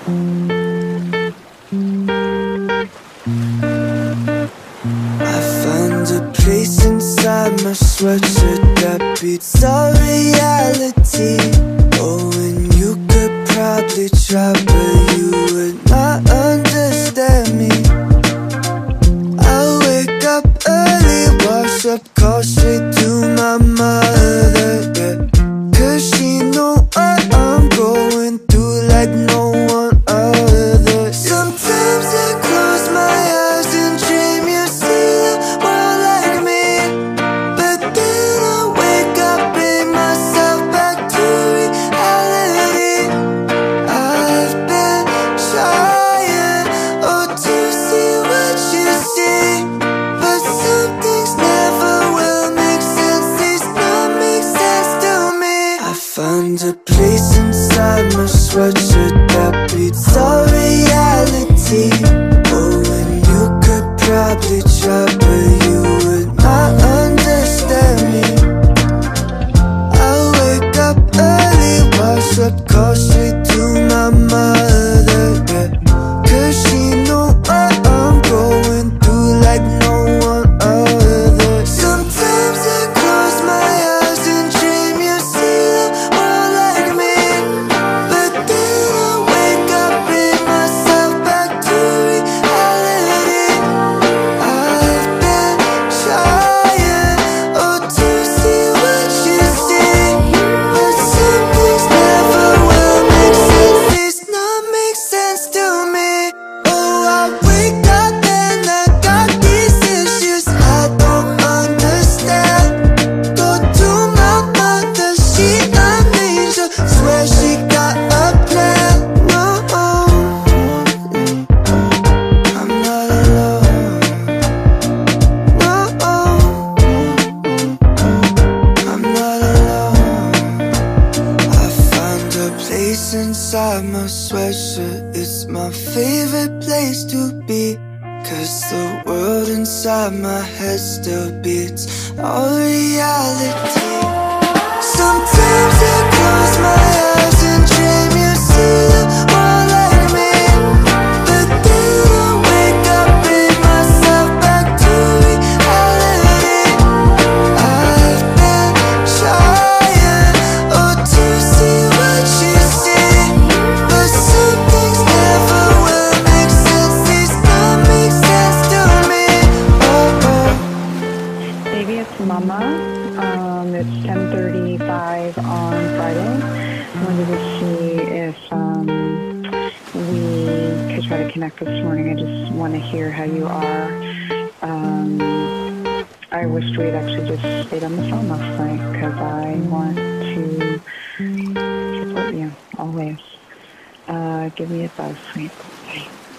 I found a place inside my sweatshirt that beats our reality. Oh, and you could probably try, but you would not understand me. I wake up early, wash up, call straight to my mother, yeah. 'Cause she know what I'm going through like no one other. Sometimes I close my eyes and dream you see the world like me, but then I wake up, bring myself back to reality. I've been trying, oh, to see what you see, but some things never will make sense. These don't make sense to me. I found a place inside my sweatshirt that beats our reality. Oh, and you could probably try, but you would not understand me. I wake up early, wash up, call straight to my mother, yeah. 'Cause she know what I'm going through like no one other. Sometimes I close my eyes and dream you see the world like me, but then I wake up, bring myself back to reality. I've been trying, oh, to see what you see, but some things never will make sense. These not make sense to me. Oh, I wake up and I got these issues I don't understand. Go to my mother, she an angel, swear she got a plan. No, I'm not alone. No, I'm not alone. I found a place inside my sweatshirt. It's my favorite place to be, 'cause the world inside my head still beats all reality. Sometimes I close my eyes and dream you see the world like me, but then I wake up, bring myself back to reality. I've been trying, oh, to see what you see, but some things never will make sense. These don't make sense to me. Oh, oh. Baby, it's Mama. It's 10:35 on Friday. I wanted to see if we could try to connect this morning. I just want to hear how you are. I wished we'd actually just stayed on the phone last night because I want to support you always. Give me a buzz, sweet. Bye.